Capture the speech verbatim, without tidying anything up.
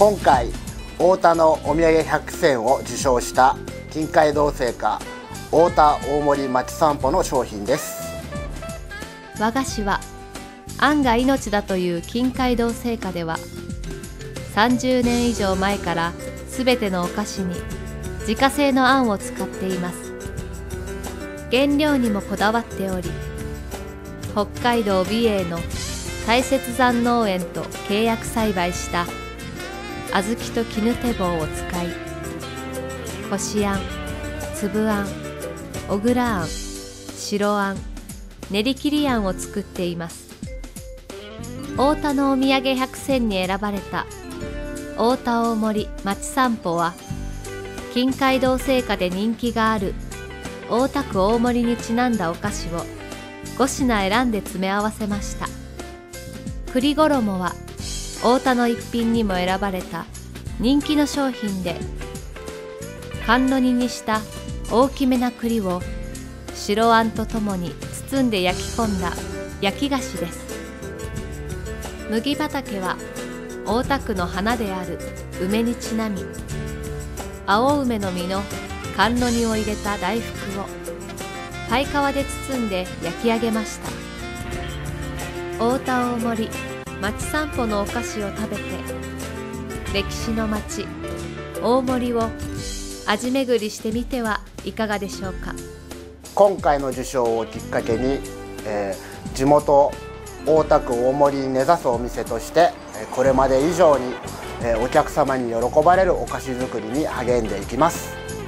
今回太田のお土産百選を受賞した近海道製菓太田大森町散歩の商品です。 和菓子はあんが命だという近海道製菓では、さんじゅうねん以上前からすべてのお菓子に自家製のあんを使っています。原料にもこだわっており、北海道美瑛の大雪山農園と契約栽培した小豆と絹手棒を使い、こしあん、つぶあん、小倉あん、白あん、練り切りあんを作っています。太田のお土産百選に選ばれた太田大森町散歩は、近海道製菓で人気がある大田区大森にちなんだお菓子をごしな選んで詰め合わせました。栗衣は太田の一品にも選ばれた人気の商品で、甘露煮にした大きめな栗を白あんとともに包んで焼き込んだ焼き菓子です。麦畑は大田区の花である梅にちなみ、青梅の実の甘露煮を入れた大福をパイ皮で包んで焼き上げました。太田大森町散歩のお菓子を食べて、歴史の町大森を味巡りしてみてはいかがでしょうか。 今回の受賞をきっかけに、えー、地元大田区大森に根ざすお店として、これまで以上にお客様に喜ばれるお菓子作りに励んでいきます。